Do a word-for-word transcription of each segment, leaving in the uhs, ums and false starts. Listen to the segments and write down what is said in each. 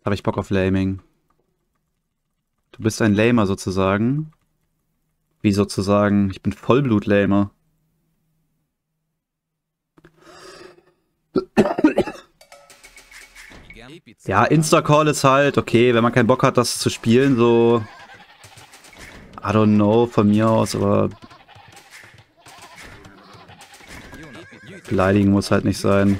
Habe ich Bock auf Laming. Du bist ein Lamer sozusagen. Wie sozusagen? Ich bin Vollblut-Lamer. Ja, Insta-Call ist halt okay, wenn man keinen Bock hat, das zu spielen, so... I don't know, von mir aus, aber... Beleidigen muss halt nicht sein.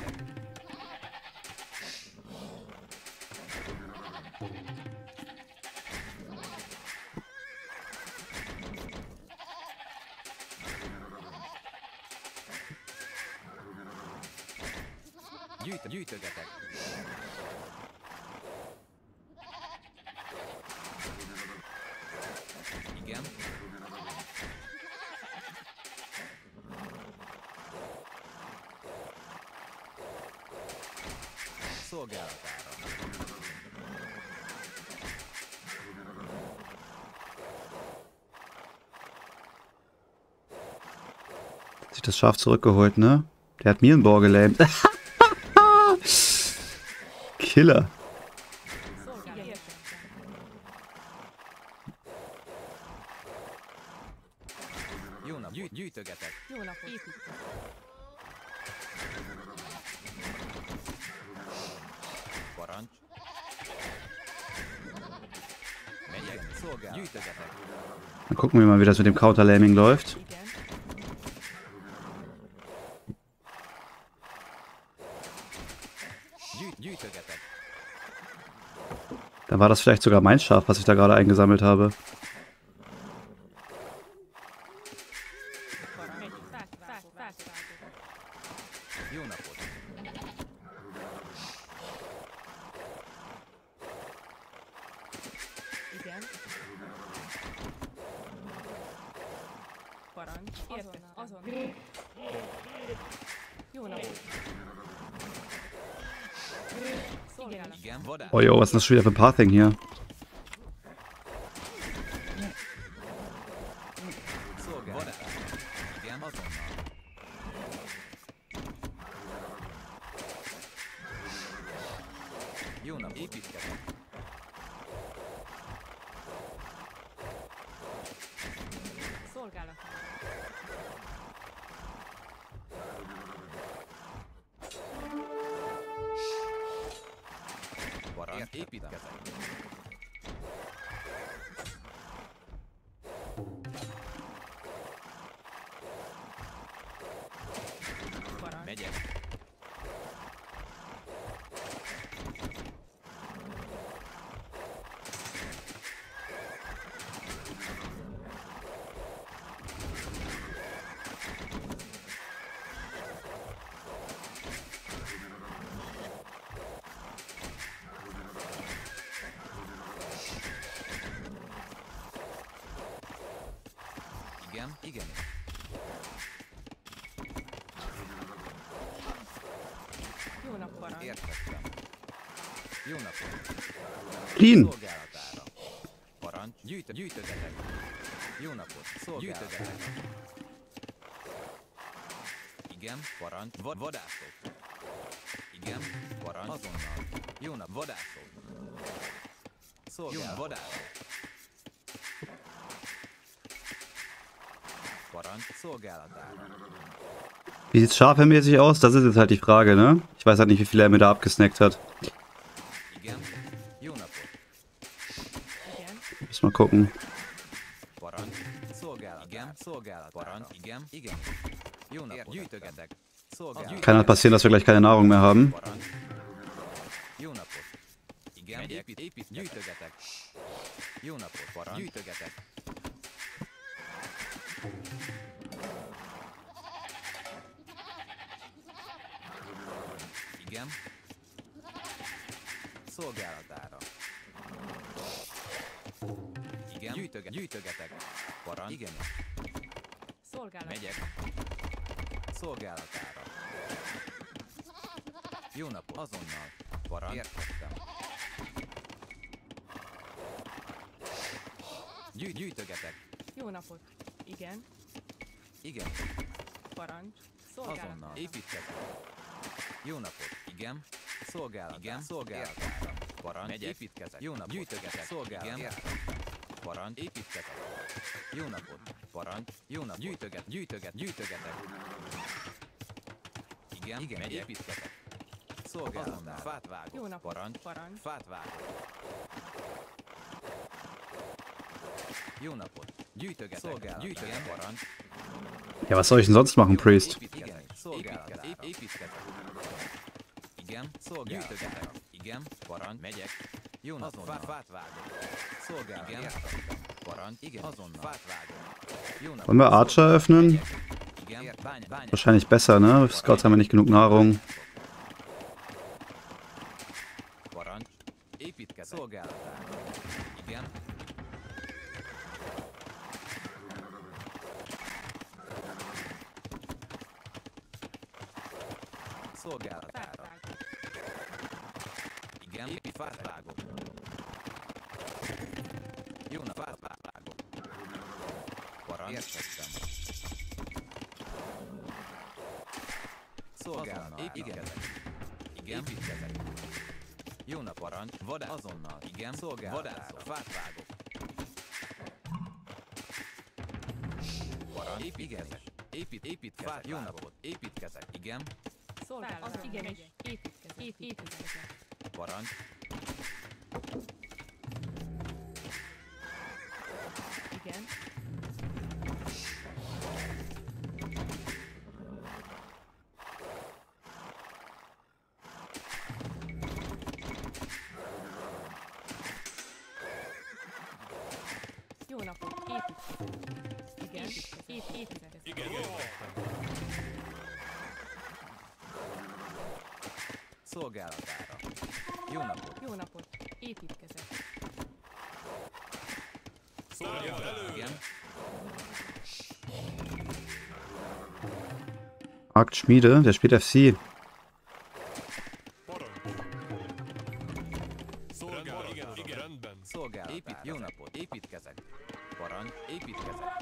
Gyűjtögetek. Igen. Szolgálatára. Hat sich das Schaf zurückgeholt, ne? Der hat mir einen Bohr gelähmt. Killer. Jó nap, gyűjt, gyűjtögetek. Jó napot! Építkezek. Parancs. Megyek, szolgálat. Gyűjtögetek. Dann gucken wir mal, wie das mit dem Counter-Laming läuft. Igen. Gyűjt, gyűjtögetek. Dann war das vielleicht sogar mein Schaf, was ich da gerade eingesammelt habe. Parancs. Fák, fák, fák, fák. Jó napot. Igen. Parancs. Érte. Azon. Jó napot! Szolgálat. Igen, vadász. Oh jo, was ist das schon wieder für ein Pathing hier? Szolgálat. Vadász. Igen, azonnal. Jó nap, építkezek. Szolgálat. Parancs, építkezek. Parancs. Megyek. Igen, igen. Jó nap, parancs. Értettem. Jó napot. Clean! Szolgálatára. Parancs. Gyűjtö, gyűjtögetek. Jó napot. Szolgálatára. Igen, parancs. Va vadászok. Igen, parancs. Azonnal. Jó nap, vadászok. Szolgálat. Jó, vadászok. Parancs. Szolgálatára. Wie sieht's Schafe-mäßig aus? Das ist jetzt halt die Frage, ne? Ich weiß halt nicht, wie viel er mir da abgesnackt hat. Igen, jó napot. Igen. Muss mal gucken. Parancs. Szolgálat. Igen, szolgálat. Parancs. Igen, igen. Jó napot. Gyűjtögetek. Szolgálat. Kann halt passieren, dass wir gleich keine Nahrung mehr haben. Parancs. Jó napot. Igen, megyek, épít, épít, gyűjtögetek. Jó napot, parancs. Gyűjtögetek. Igen. Szolgálatára. Igen. Gyűjtöge, gyűjtögetek. Parancs. Igen. Szolgálat. Megyek. Szolgálatára. Jó napot. Azonnal. Parancs. Értettem. Gyűjt, gyűjtögetek. Jó napot! Igen. Igen. Parancs. Szolgálat. Azonnal. Építkezek. Jó napot. Igen. Szolgálat. Igen. Szolgálatára. Parancs, megyek, építkezek. Jó napot, gyűjtögetek, szolgálat, parancs, építkezek. Jó napot, parancs, jó nap, gyűjtöget, gyűjtöget, gyűjtögetek. Igen, igen, megyek, építkezek. Szolgálatnál, fát vágok, Jó napot, parancs, parancs. fát vágok. Jó napot, gyűjtögetek, szolgálat, gyűjtöget, parancs. Ja, was soll ich denn sonst machen, Priest? Építkezek, szolgálat, ép- építkezek. Igen, szolgálat, gyűjtögetek. Igen, parancs, megyek. Jó napot, fát, fát vágok. Szolgálat, igen, parancs, igen, azonnal, fát vágok. Jó napot, Wollen wir Archer öffnen? igen, bány, bány. Wahrscheinlich besser, ne? Scouts haben ja nicht genug Nahrung. Parancs, építkezek. Szolgálatára. Igen. Szolgálatára. Igen, épi fát vágok. Jó nap, fát vágok. Parancs. Értettem. Szolgálatára. Építkezek. Igen, építkezek. Jó nap, parancs. Vadász. Azonnal. Igen, szolgálatára. Fát vágok. Parancs. Építkezek. Épít, építkezek. Fát, jó napot. Építkezek. Igen. Szolgálat, igen, megyek. Építkezek, építkezek. Parancs. Igen. Jó napot, építkezek. Igen, ép- építkezek. Igen, értettem. Szolgálatára. Jó napot. Jó napot, építkezek. Szóljon elő! Igen. Markt Schmiede, der spielt F C. Parancs. Szolgálat, igen, igen, rendben. Szolgálatára. Épít, jó napot. Építkezek. Parancs. Építkezek.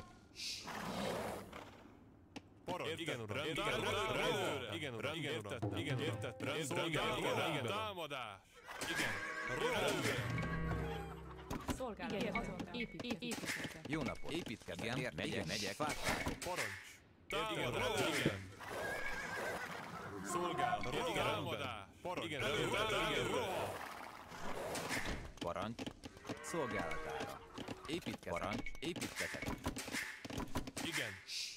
Parancs, igen, uram, rendben, rendben, igen, uram, igen, értettem, igen, értettem, rendben, igen, támadás, igen, rendben. Szolgálat, igen, azonnal, épít, építkezek. Jó napot. Építkezek. Igen. Megyek, megyek. Fát vágok. Parancs, támadás, igen. Szolgálat, igen, támadás, parancs, igen, igen, rohan. Parancs. Szolgálatára. Építkezek. Parancs. Építkezek. Igen.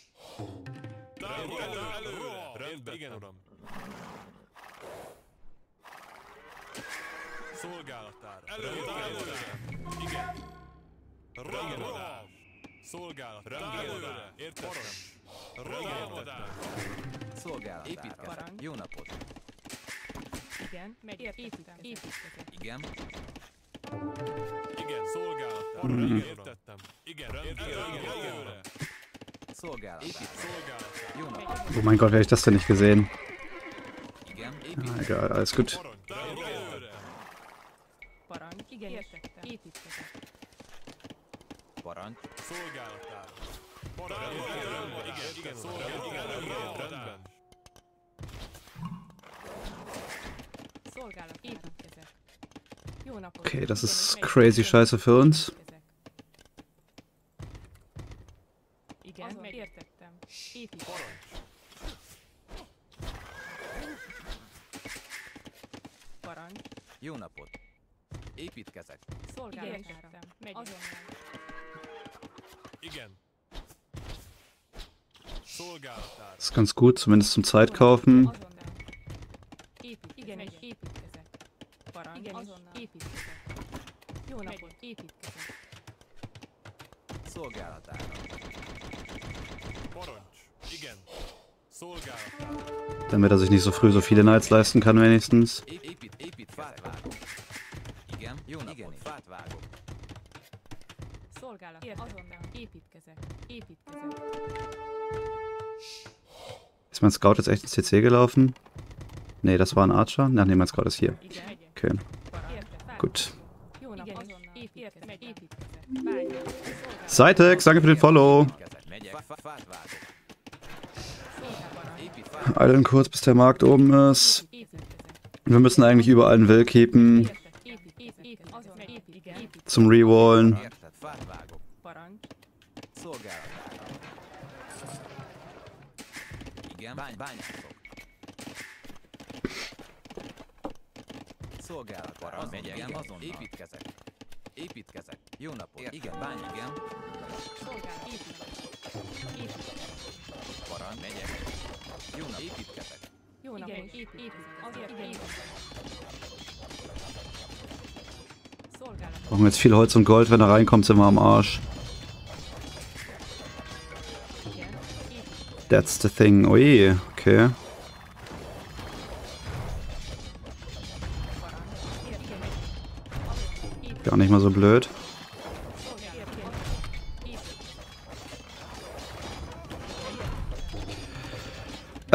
Támadás, rohan. Rendben, igen, uram. Szolgálatára. Előre, igen. Támadás. Szolgálatára. Előre, értettem. Támadás. Szolgálatára. Építkezek. Parancs. Jó napot. Igen, megyek, építkezek. Építkezek. Igen. Igen, szolgálatára. Igen, értettem. Igen, rendben, igen, előre. Szolgálatára. Szolgálatára. Jó napot. Oh mein Gott, wer ich das denn nicht gesehen? Igen. Ah, Építkezek. egal, alles gut. Parancs, előre. Parancs, igen, értettem. Építkezek. Parancs. Szolgálatára. Parancs, igen, igen, igen, szolgálatára. Rendben. Szolgálat, építkezek. Jó napot. Okay, das Igen, ist megyek. crazy scheiße für uns. Építkezek. Igen, meg értettem. Építkezek. Parancs. Jó napot. Építkezek. Szolgálatára. Megyek. Azonnal. Igen. Szolgálatára. Das ist ganz gut, zumindest zum Zeitkaufen. Azonnal. Épít. Igen, megyek. Építkezek. Parancs. Igen, azonnal. Építkezek. Jó napot. Építkezek. Szolgálatára. Parancs. Igen. Szolgálatára. Damit er sich nicht so früh so viele Knights leisten kann, wenigstens. Ép- Épít, épít, fát vágok. Igen. Jó napot. Fát vágok. Szolgálat. Azonnal. Építkezek. Építkezek. Ist mein Scout jetzt echt ins C C gelaufen? Nee, das war ein Archer. Ach nee, mein Scout ist hier. Igen, megyek. Okay, Parancs. gut. Jó napot. Azonnal. Építkezek. Építkezek. Bány. Szolgálat. Sitex, danke für den Follow. Építkezek. Megyek. Fá- fá- Fát vágok. Szolgálat. Épít, fát Eilen kurz, bis der Markt oben ist. Építkezek. Wir müssen eigentlich überall einen Will keepen. Értek. zum Rewallen. Érted? Fát vágok. Parancs. Szolgálatára. Igen, bány, bányászok. Szolgálatára. Az megyek. Igen, azonnal. Építkezek. Építkezek. Jó napot. Érted? Igen, bány, igen. Szolgálat. Építkezek. Építkezek. Parancs, megyek. Jó napot. Építkezek. Jó napot. Építkezek. Azért építkezek. Szolgálat. Brauchen jetzt viel Holz und Gold, wenn er reinkommt, sind wir am Arsch. Igen. Építkezek. That's the thing. Ui, okay. Gar nicht mal so blöd. Äh,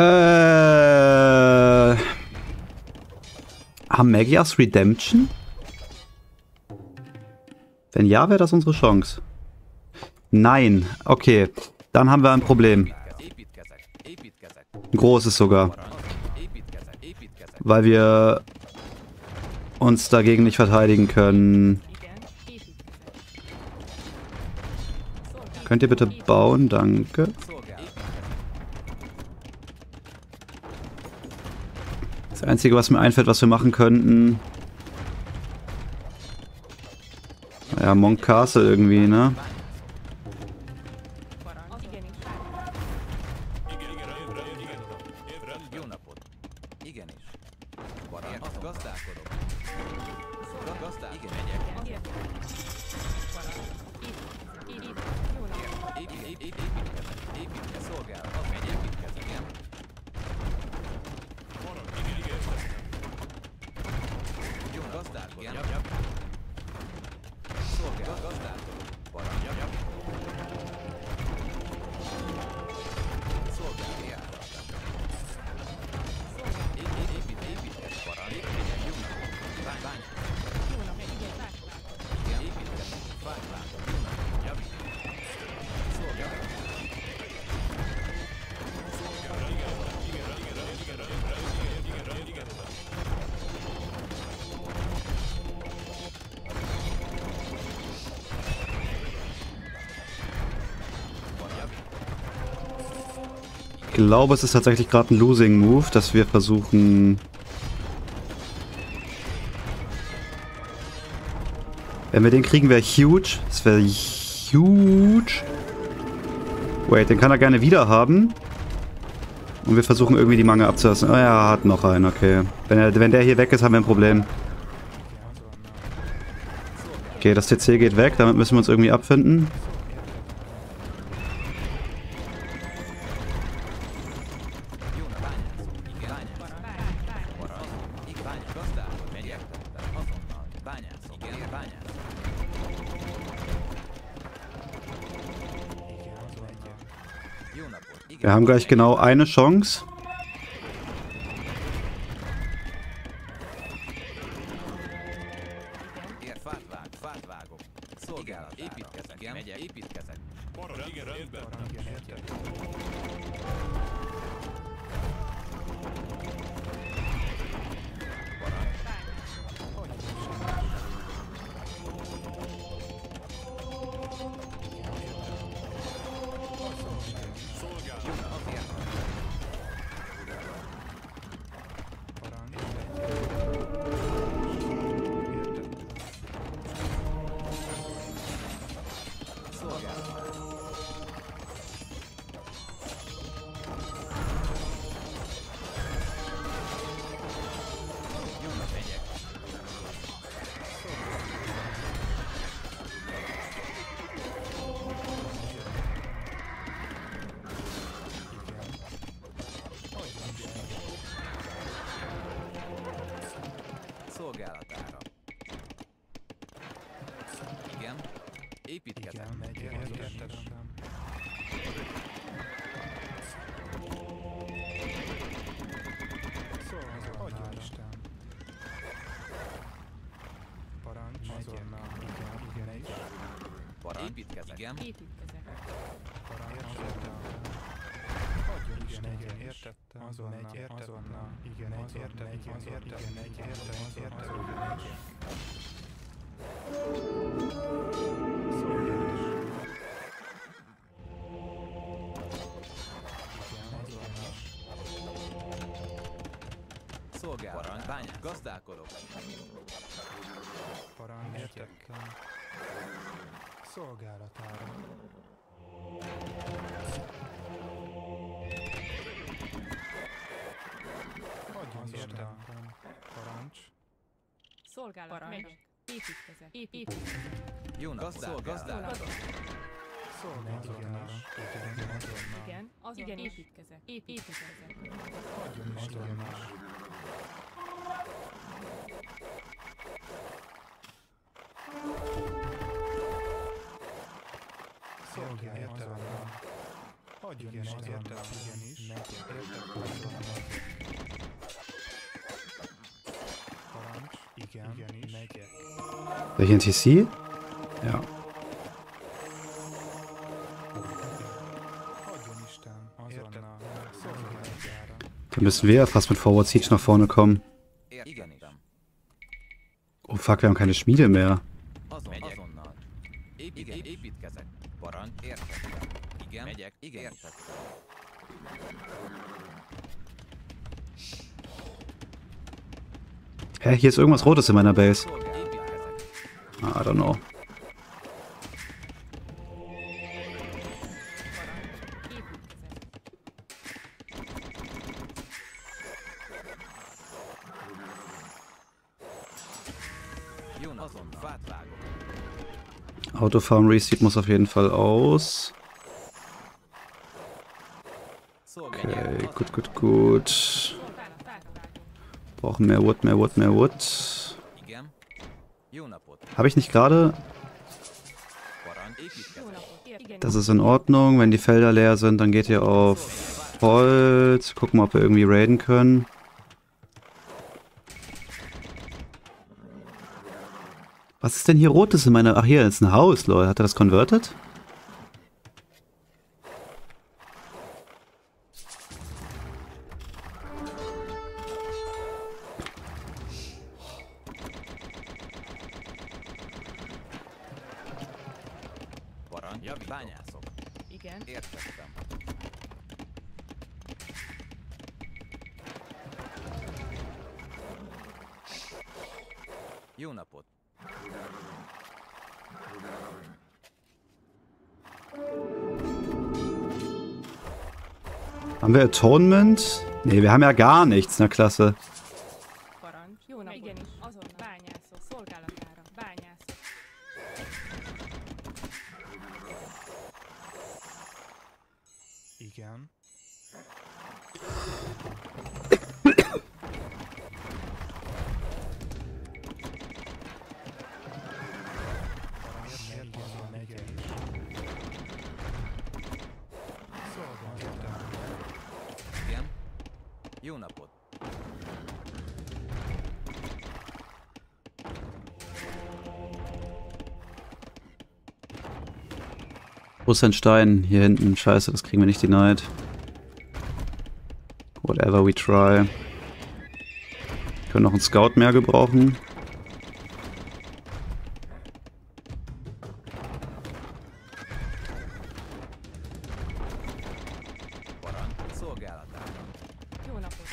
haben Magias Redemption? Wenn ja, wäre das unsere Chance. Nein. Okay. Dann haben wir ein Problem. Építkezek. Építkezek. Ein großes sogar. Parancs. Építkezek. Építkezek. Weil wir uns dagegen nicht verteidigen können. Igen. Építkezek. Könnt ihr bitte bauen? Danke. Szolgálat. Das Einzige, was mir einfällt, was wir machen könnten... Ja, Monk Castle irgendwie, ne? Parancs. Igenis. Igen, igen, rendben, igen, uram. Rendben. Jó napot. Igenis. Parancs. Azon. Gazdálkodok. Ga- Gazdál. Igen, megyek. Azért. Parancs. Építkezek. Építkezek. Jó napot. Épít, ép, ép, építkezek. Építkezek. Szolgálat. Az megy, építkezek. Igen. Parancs, igen, igen, értettem. Jó, gazdálkodok. Igen. Szolgálat. Gazdálkodok. Parancs. Szolgálat. Járat. Ép, ép, épít, építkezek. Parancs. Megyek. Jó napot. Bány, bány. Jó napot. Igen. Vágvágok. Igen, építkezek. Fát vágok. Jó napot. Javít. Szolgálat. Ich glaube, es ist tatsächlich gerade ein Losing Move, dass wir versuchen... Wenn wir den kriegen, wäre huge. Das wäre huge. Wait, den kann er gerne wieder haben. Und wir versuchen irgendwie die Mangel abzulassen. Oh ja, er hat noch einen, okay. Wenn, er, wenn der hier weg ist, haben wir ein Problem. Okay, das T C geht weg, damit müssen wir uns irgendwie abfinden. Jó napot. Bányászok. Igen, bányászok. Parancs. Igen, bányász. Gazdálkodok. Megyek. Azonnal. Bányászok. Igen, bányászok. Jó napot. Igen. Wir haben gleich genau eine Chance. Ér, fát vág, fát vágok. Szolgálat. Építkezek. Igen, megyek. Építkezek. Parancs, igen, rendben. Szolgálatára. Igen. Építkezek. Parancs. Építkezek. Igen. Építkezek. Igen, értettem. Azonnal, azonnal. Igen, egy értettem. Igen, értettem. Igen, egy értettem. Szolgál. Parancs. Bányász. Gazdálkodok. Parancs. Értettem. Szolgálatára. Hagyjon értettem. Parancs. Szolgálat. Parancs. Építkezet. Építkezet. Jó napot. Gazdálkodok. Szolgálatára. Igen, azonnal. Igen, azon igen, építkezet. Építkezet. Hagyjon Istennek. Szolgálj azonnal. Hagyjon Istennek. Igenis. Parancs. Igen. Igenis. Megyek. Soll ich N T C? Ja. Hagyjon Isten. Azonnal. Szolgálatára. Dann müssen wir ja fast mit Forward Siege nach vorne kommen. Igenis. Oh fuck, wir haben keine Schmiede mehr. Azon, azonnal. Épít, építkezek. Parancs. Értettem. Igen. Megyek. Igen. Értettem. Hä, hier ist irgendwas Rotes in meiner Base. Szolgál. Építkezek. I don't know. Jó azon. Fát vágok. Autofarm Reseed muss auf jeden Fall aus. Szolgál. Okay, gut, gut, gut. Brauchen mehr Wood, mehr Wood, mehr Wood. Igen. Jó napot. Habe ich nicht gerade? Parancs. Építkezek. Das ist in Ordnung. Wenn die Felder leer sind, dann geht ihr auf Holz. Gucken, ob wir irgendwie raiden können. Was ist denn hier Rotes in meiner... Ach, hier ist ein Haus, Leute. Hat er das converted? Parancs. Javi. Bányászok. Igen. Értettem. Jó napot. Haben wir Atonement? Ne, wir haben ja gar nichts. Na, klasse. Parancs. Jó napot. Igenis. Azon. Bányászok. Szolgálatára. Bányászok. Igen. Azon megyek is. Szolgálatára. Igen. Jó napot. Wo ist ein Stein? Hier hinten. Scheiße, das kriegen wir nicht denied. Whatever we try. Wir können noch einen Scout mehr gebrauchen. Parancs. Szolgálatára. Jó napot.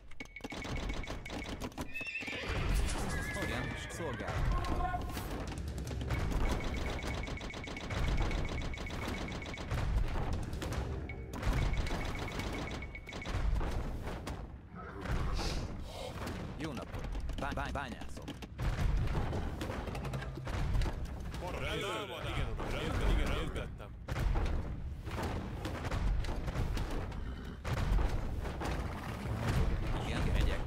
Igen. Szolgálatára. Jó napot. Bá bá bányászok. Rendben, igen, uram, rendben, igen, értettem. Igen. Megyek.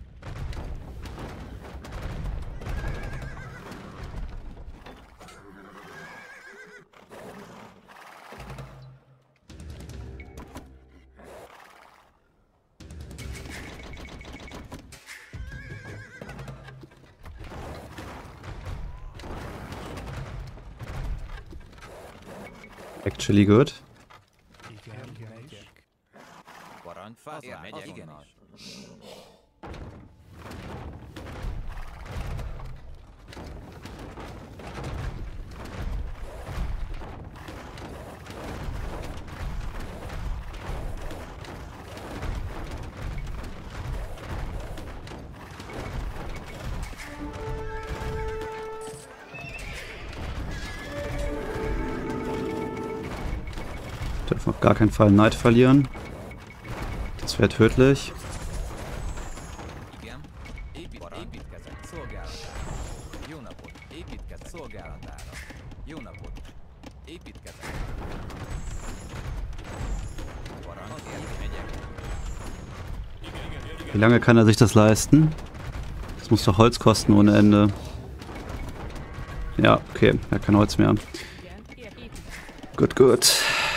Actually good. Igen, megyek. Parancs. Fát megyek. Igenis. Auf gar keinen Fall Knight verlieren. Das wäre tödlich. Igen. Épít, építkezek. Szolgálatára. Jó napot. Építkezek. Szolgálatára. Jó napot. Építkezek. Parancs. Megyek. Wie lange kann er sich das leisten? Das muss doch Holz kosten ohne Ende. Ja, okay. Er hat kein Holz mehr. Gut, gut.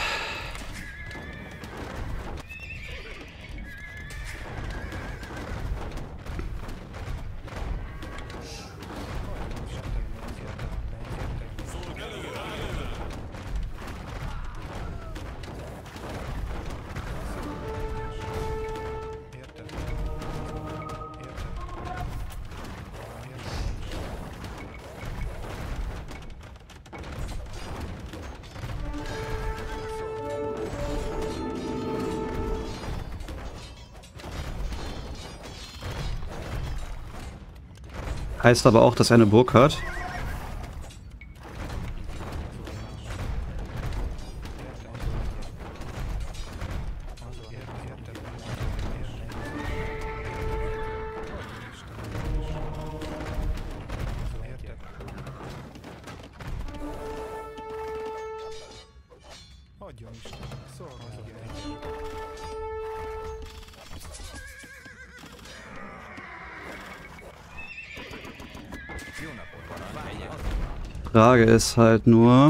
Heißt aber auch, dass er eine Burg hat. Adjon Isten, szolgáljon. Jó napot. Parancs. Megyek. Frage ist halt nur...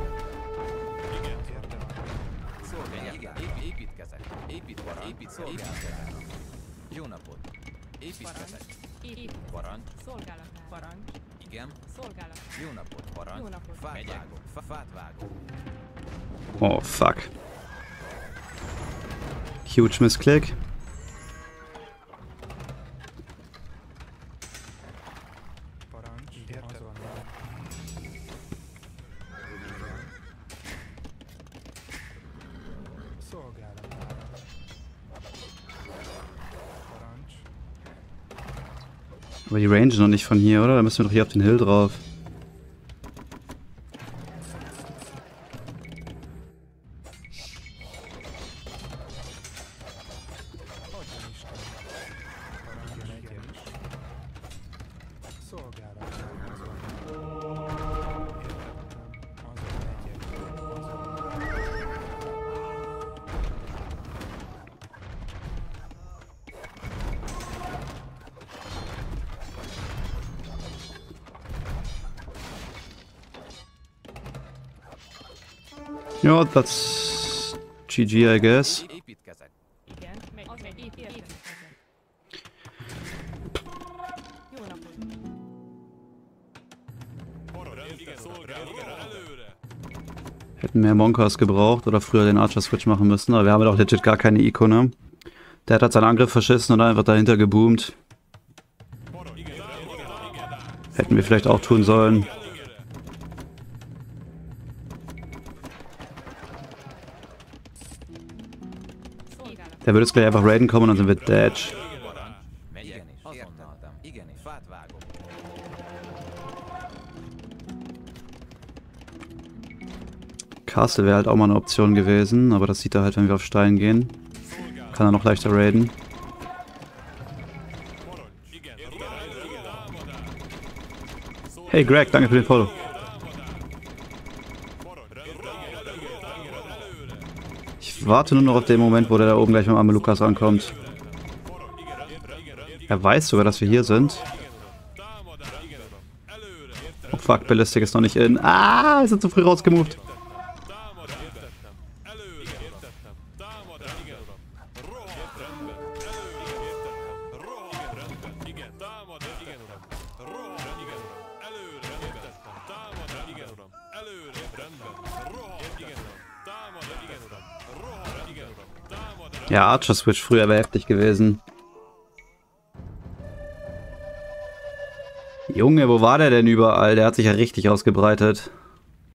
Szolgálatára. Igen. Ép- Építkezek. Épít. Épít. Szolgálatára. Jó napot. Építkezek. Épít. Parancs. Szolgálatára. Parancs. Igen. Szolgálatára. Jó napot. Parancs. Jó napot. Fát vágok. Fa- Fát vágok. Oh, fuck. Huge Missklick. Parancs, azonnal. Szolgálatára. Parancs. Aber die Range ist noch nicht von hier, oder? Da müssen wir doch hier auf den Hill drauf. Adjon Isten. Parancs, megyek. Szolgálatára. Azonnal. Értettem. Azon megyek. Ja, that's G G, I guess. É- Építkezek. Igen. Megy. Az megy. Épít. Építkezek. Jó napot. Parancs. Igen, szolgálatára. Előre. Hätten mehr Monkers gebraucht oder früher den Archer-Switch machen müssen, aber wir haben doch legit gar keine Ikone. Der hat halt seinen Angriff verschissen und einfach dahinter geboomt. Parancs. Igen, igen. Hätten wir vielleicht auch tun sollen. Szolgálatára. Der würde jetzt gleich einfach raiden kommen und dann sind wir dead. Parancs. Megyek. Azonnal. Igen, fát vágok. Castle wäre halt auch mal eine Option gewesen, aber das sieht er halt, wenn wir auf Stein gehen. Kann er noch leichter raiden. Parancs. Igen. Igen. Támadás. Hey Greg, danke für den Follow. Ich warte nur noch auf den Moment, wo der da oben gleich mit dem Lukas ankommt. Er weiß sogar, dass wir hier sind. Oh fuck, Ballistic ist noch nicht in. Ah, wir sind zu früh rausgemoved. Ja, Archer Switch früher wäre heftig gewesen. Junge, wo war der denn überall? Der hat sich ja richtig ausgebreitet.